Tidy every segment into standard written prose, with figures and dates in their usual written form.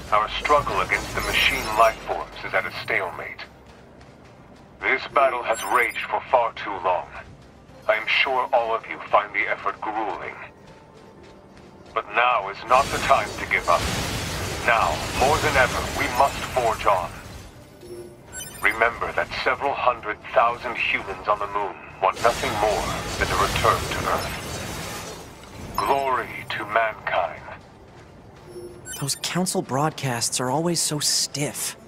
Our struggle against the machine lifeforms is at a stalemate. This battle has raged for far too long. I am sure all of you find the effort grueling. But now is not the time to give up. Now, more than ever, we must forge on. Remember that several 100,000 humans on the moon want nothing more than a return to Earth. Glory to mankind. Those council broadcasts are always so stiff.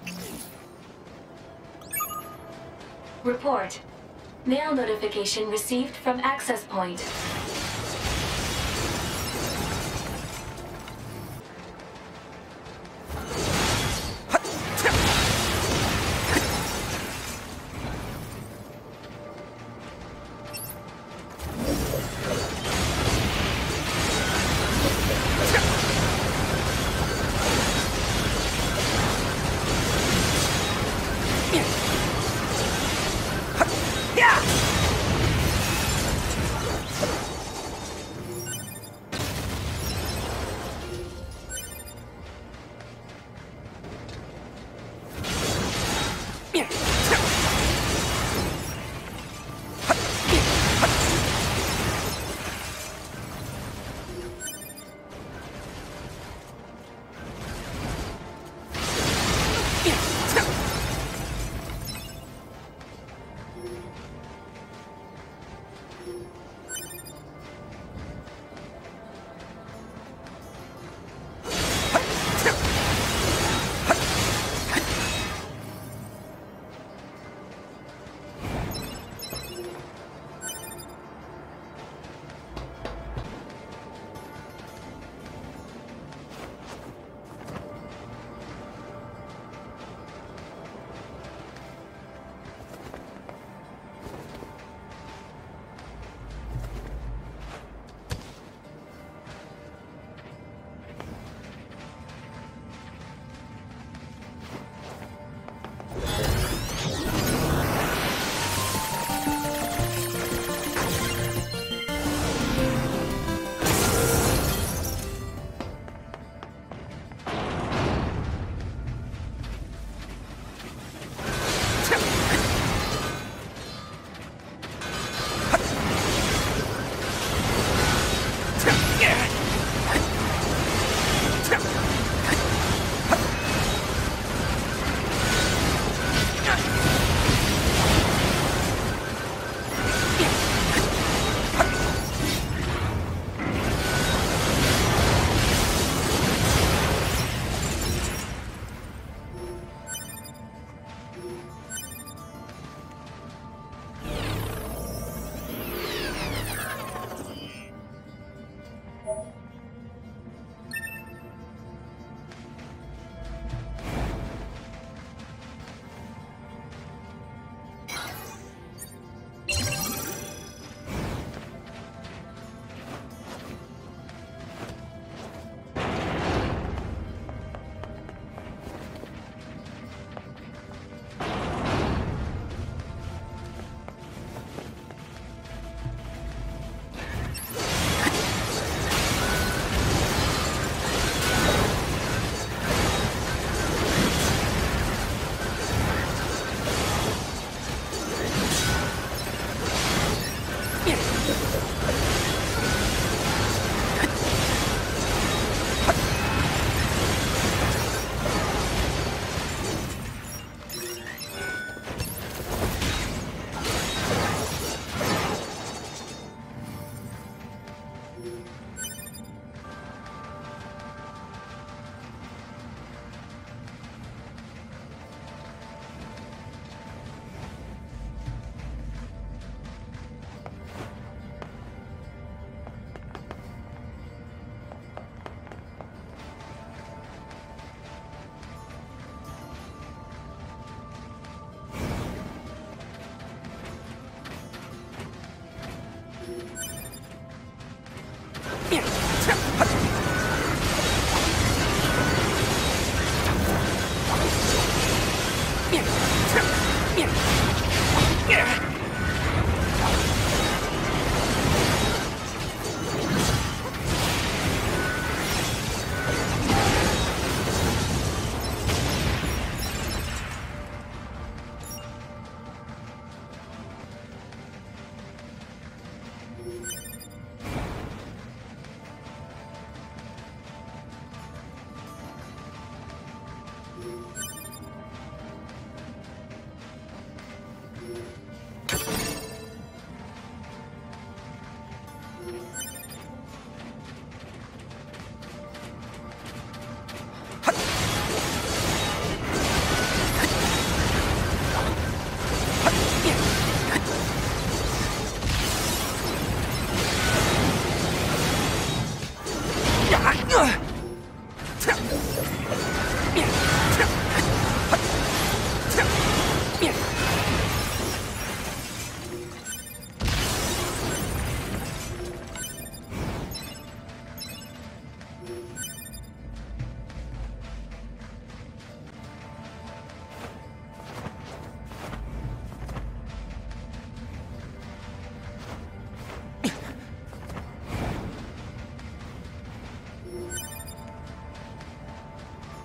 Report. Mail notification received from access point.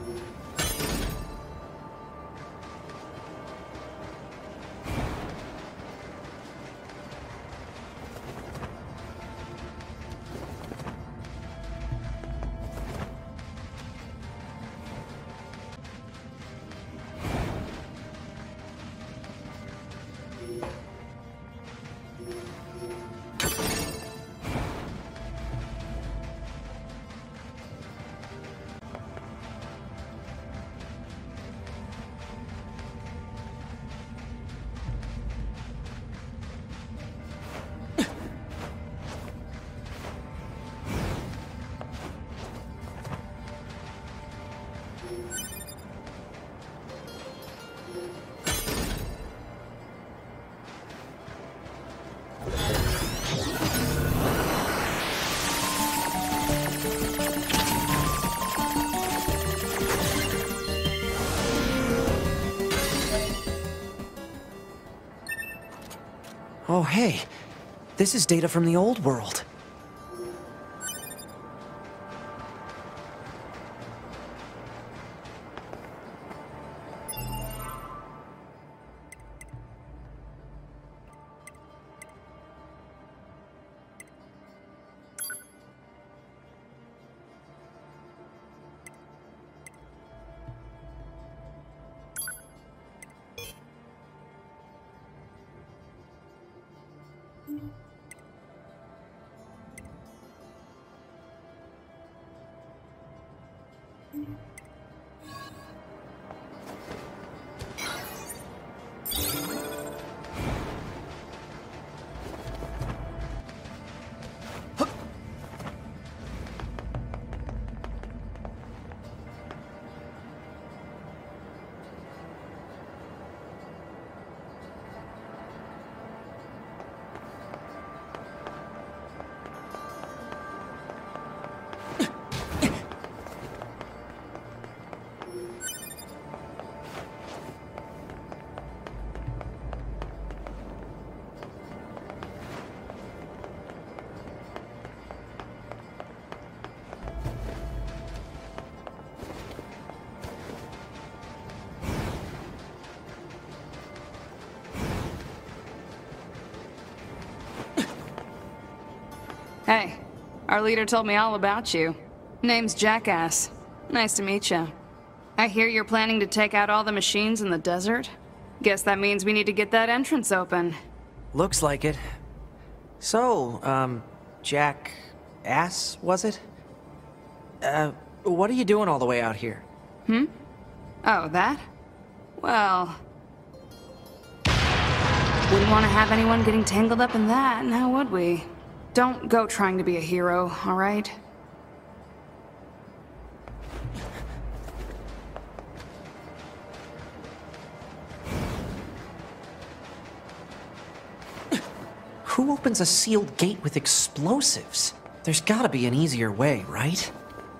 Oh, hey. This is data from the old world. Hey, our leader told me all about you. Name's Jackass. Nice to meet you. I hear you're planning to take out all the machines in the desert? Guess that means we need to get that entrance open. Looks like it. So, Jackass, was it? What are you doing all the way out here? Oh, that? Well... wouldn't want to have anyone getting tangled up in that, now would we? Don't go trying to be a hero, alright? Who opens a sealed gate with explosives? There's gotta be an easier way, right?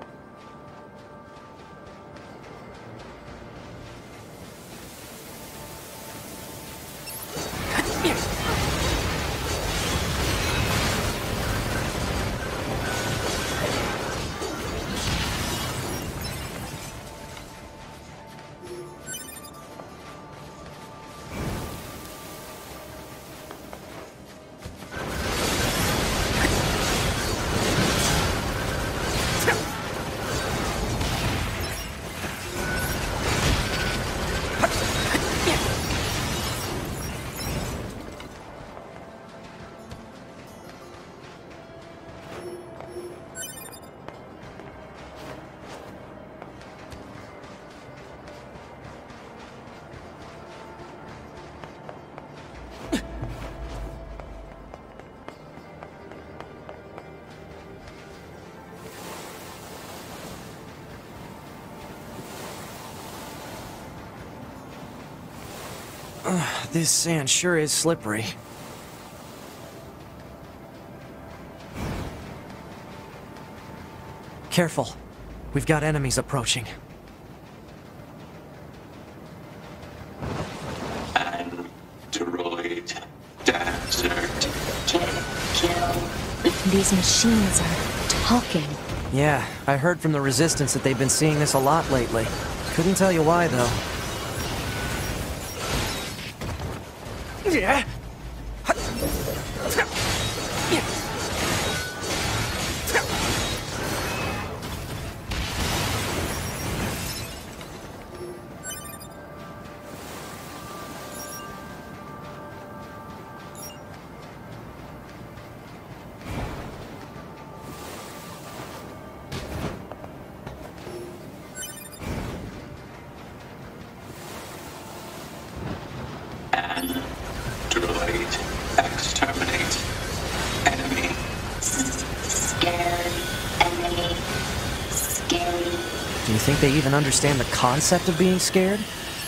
This sand sure is slippery. Careful. We've got enemies approaching. Android desert. Kill. These machines are talking. Yeah, I heard from the Resistance that they've been seeing this a lot lately. Couldn't tell you why, though. Yeah. Delete. Exterminate. Enemy. Scared. Enemy. Scary. Do you think they even understand the concept of being scared?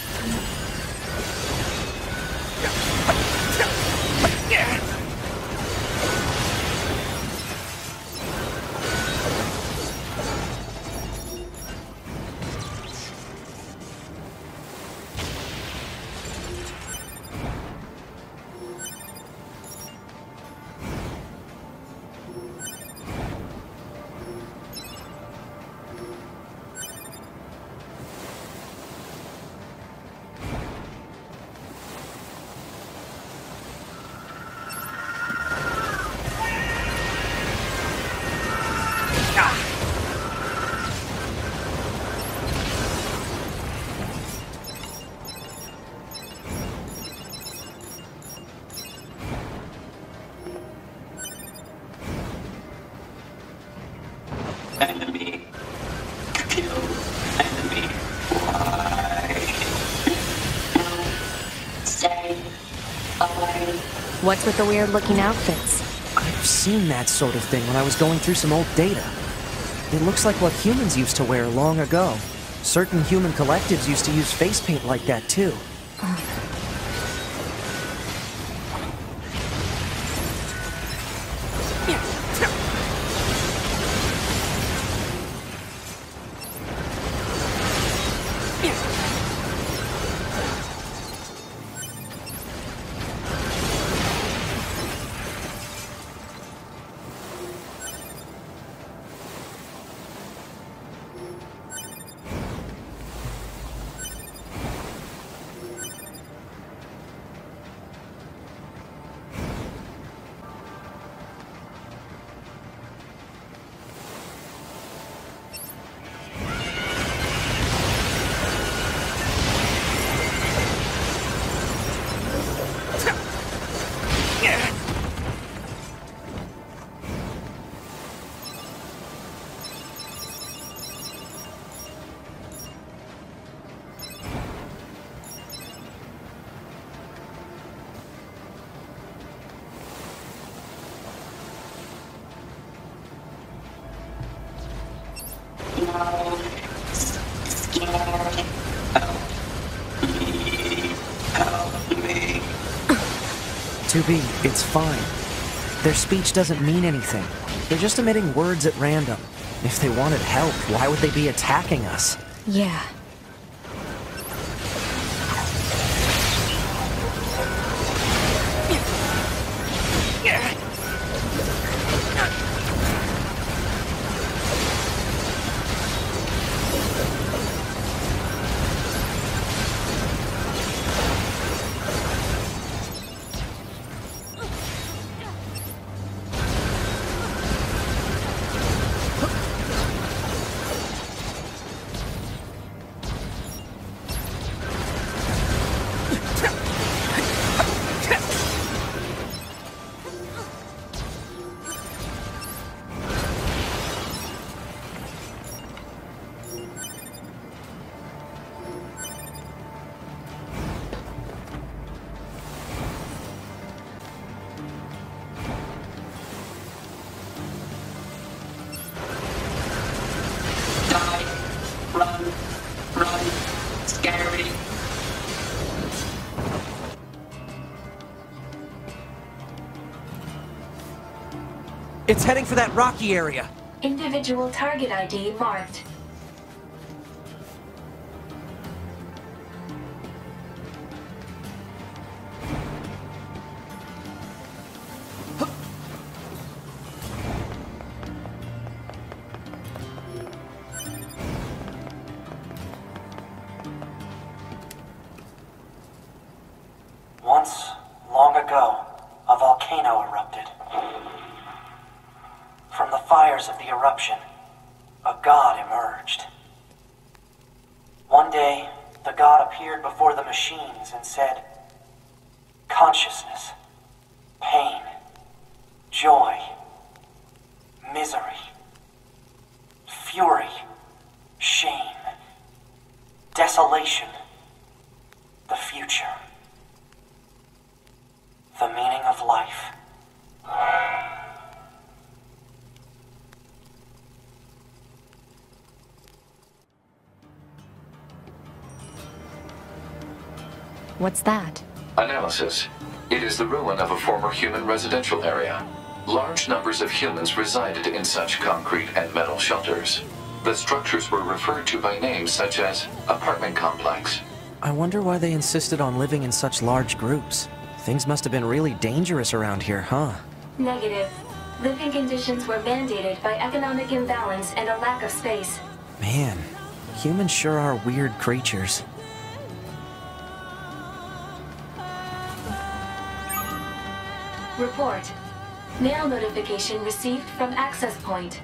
Enemy. Kill. Enemy. Why? Stay away. What's with the weird-looking outfits? I've seen that sort of thing when I was going through some old data. It looks like what humans used to wear long ago. Certain human collectives used to use face paint like that, too. No. Scared. Help me. 2B, it's fine. Their speech doesn't mean anything. They're just emitting words at random. If they wanted help, why would they be attacking us? Yeah. Die. Run. Run. Scary. It's heading for that rocky area. Individual target ID marked. waters of the eruption, a god emerged. One day, the god appeared before the machines and said, "Consciousness, pain, joy, misery, fury, shame, desolation, the future, the meaning of life." What's that? Analysis. It is the ruin of a former human residential area. Large numbers of humans resided in such concrete and metal shelters. The structures were referred to by names such as apartment complex. I wonder why they insisted on living in such large groups. Things must have been really dangerous around here, huh? Negative. Living conditions were mandated by economic imbalance and a lack of space. Man, humans sure are weird creatures. Report. Mail notification received from access point.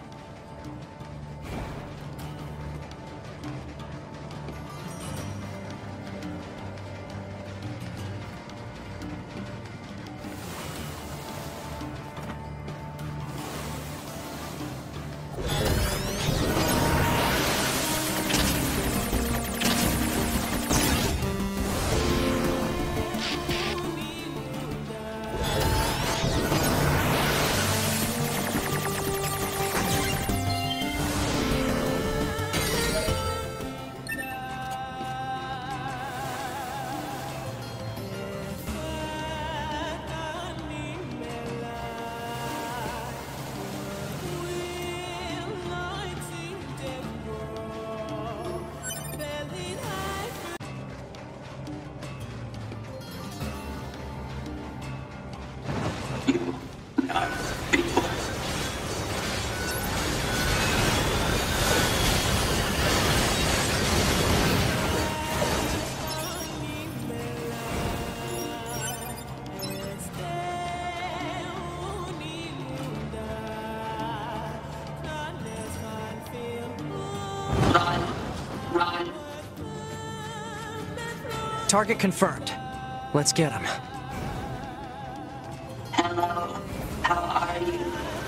Run. Target confirmed. Let's get him. Hello. How are you?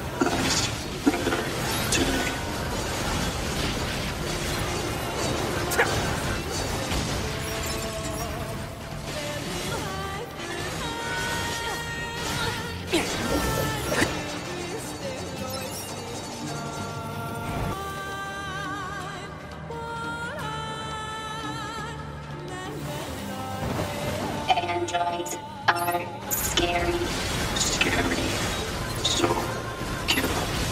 Androids are scary. Scary. So kill.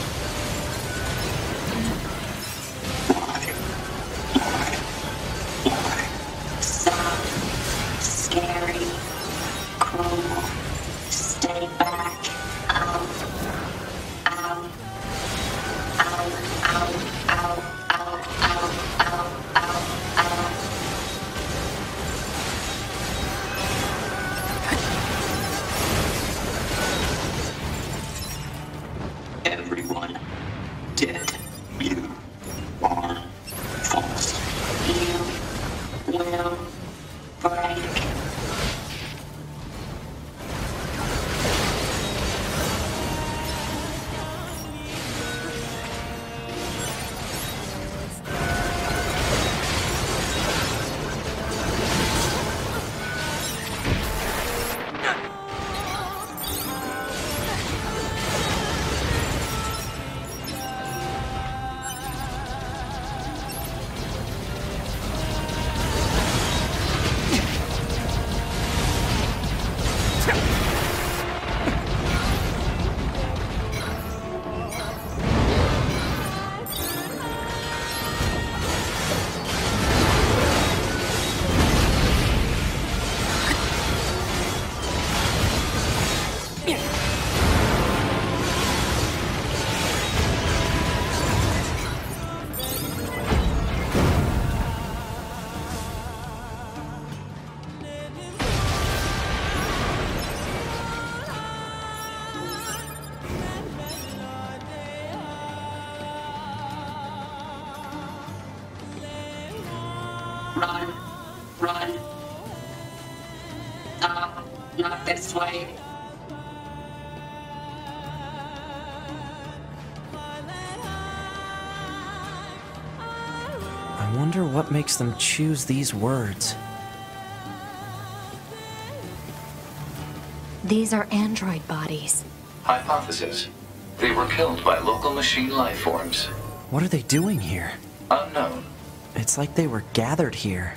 Why? Soft. Scary. Cruel. Stay back. Out. Out. Out. Out. Out. Out. Out. Out. Out. Out. Everyone dead. You are false. You will break. Run. Run. Not this way. I wonder what makes them choose these words. These are android bodies. Hypothesis. They were killed by local machine life forms. What are they doing here? Unknown. It's like they were gathered here.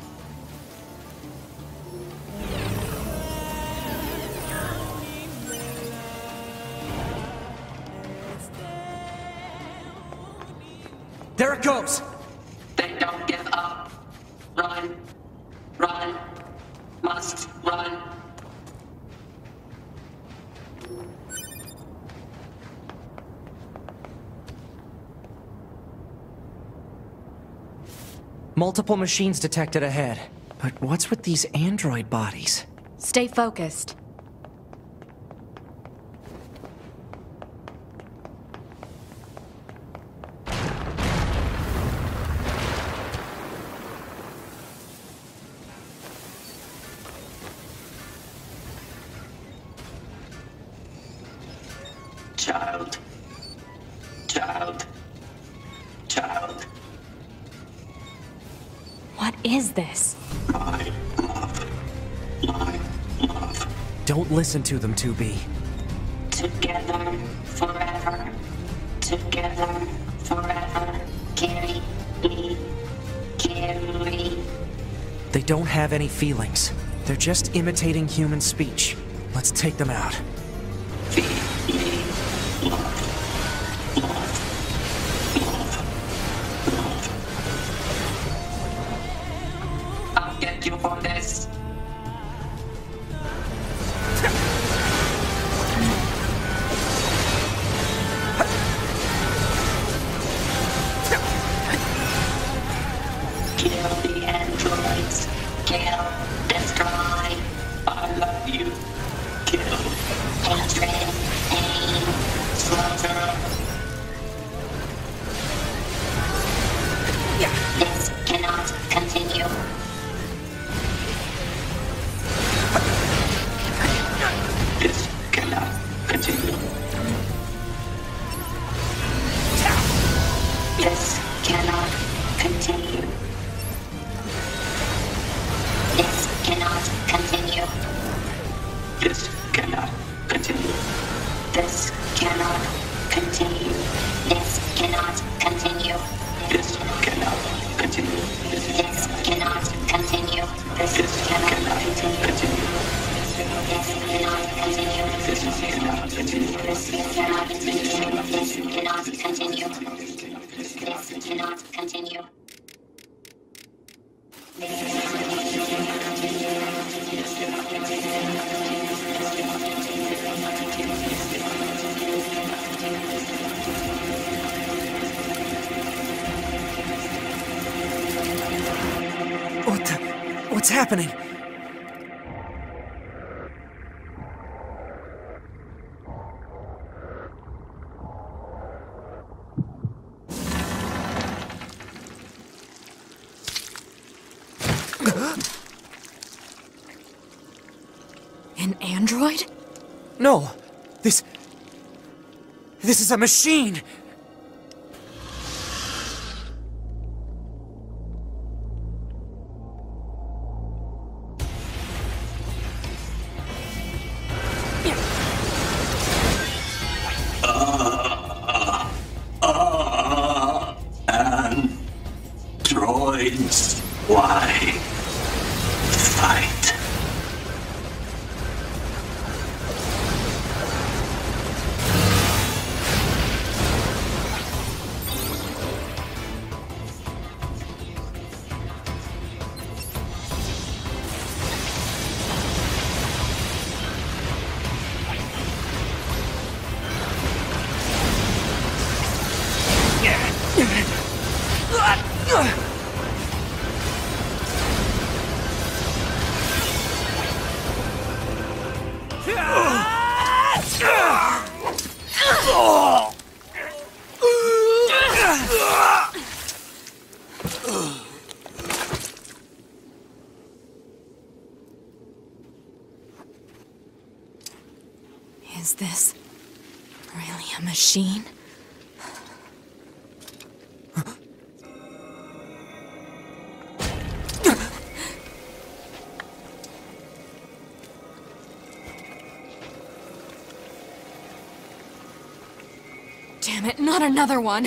There it goes! They don't give up. Run. Run. Must run. Multiple machines detected ahead. But what's with these android bodies? Stay focused. Child. Child. Child. What is this? My love. My love. Don't listen to them, 2B. Together forever. Together forever. Carry me. Carry. They don't have any feelings. They're just imitating human speech. Let's take them out. Feed me. Love. Love. Love. Love. I'll get you for this. Kill the androids. Kill. Destroy. I love you. Kill. Hatred. Pain. Slaughter. This cannot continue. This cannot continue. This cannot continue. This cannot continue. This cannot continue. This cannot continue. This cannot continue. This cannot continue. This cannot continue. This This cannot cannot continue. continue. This cannot continue. This cannot continue. This cannot continue. This cannot continue. This cannot continue. What's happening? An android? No! This is a machine! Androids. Why fight? Is this really a machine? Damn it, not another one!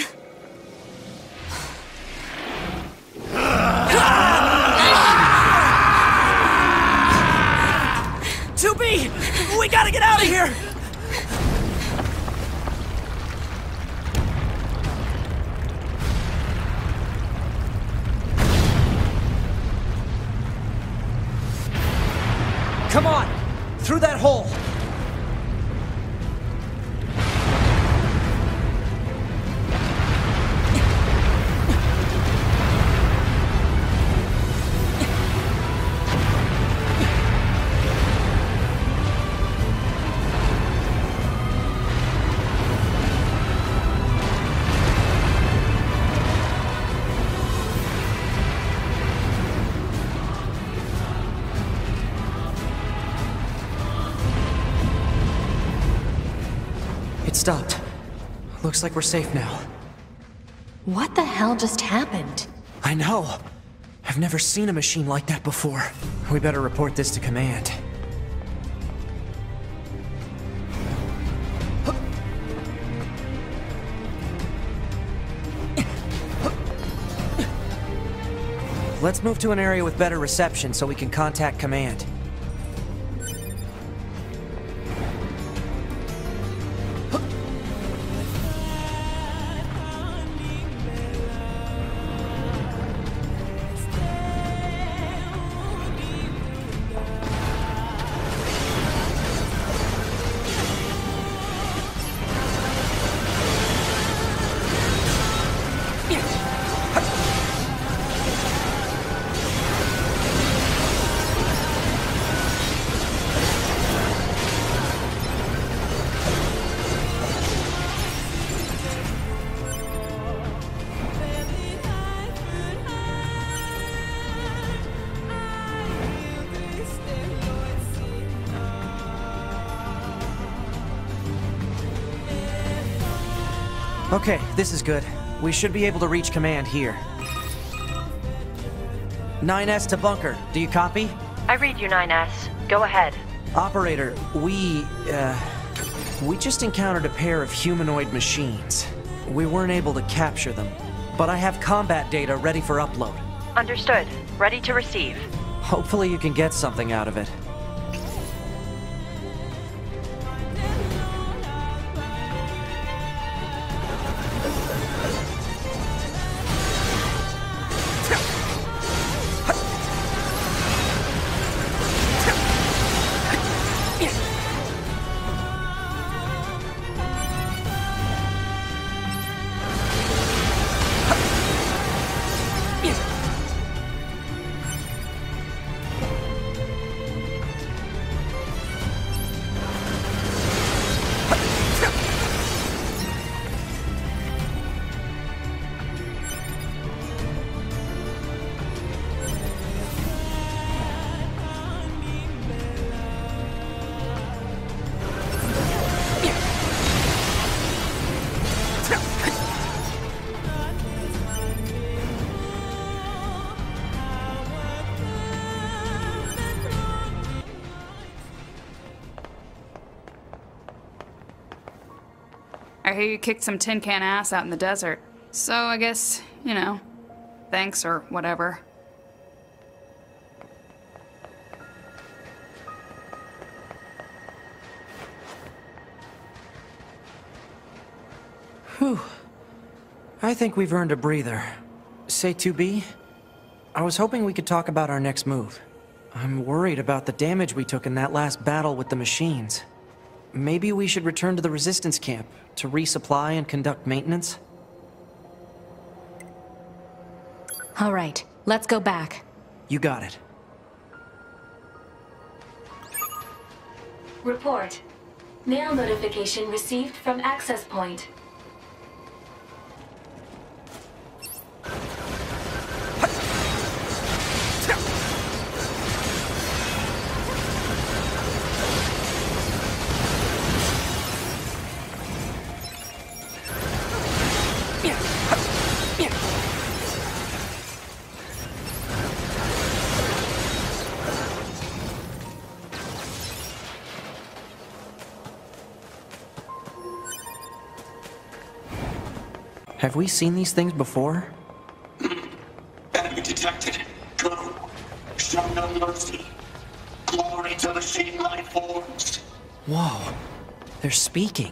2B! We gotta get out of here! Come on! Through that hole! Stopped. Looks like we're safe now. What the hell just happened? I know. I've never seen a machine like that before. We better report this to command. Let's move to an area with better reception so we can contact command. Okay, this is good. We should be able to reach command here. 9S to bunker. Do you copy? I read you, 9S. Go ahead. Operator, we just encountered a pair of humanoid machines. We weren't able to capture them, but I have combat data ready for upload. Understood. Ready to receive. Hopefully you can get something out of it. I hear you kicked some tin can ass out in the desert. So I guess, you know, thanks or whatever. Whew. I think we've earned a breather. Say 2B? I was hoping we could talk about our next move. I'm worried about the damage we took in that last battle with the machines. Maybe we should return to the Resistance camp to resupply and conduct maintenance? All right, let's go back. You got it. Report. Mail notification received from access point. Have we seen these things before? Enemy detected. Go. Show no mercy. Glory to machine life forms. Whoa. They're speaking.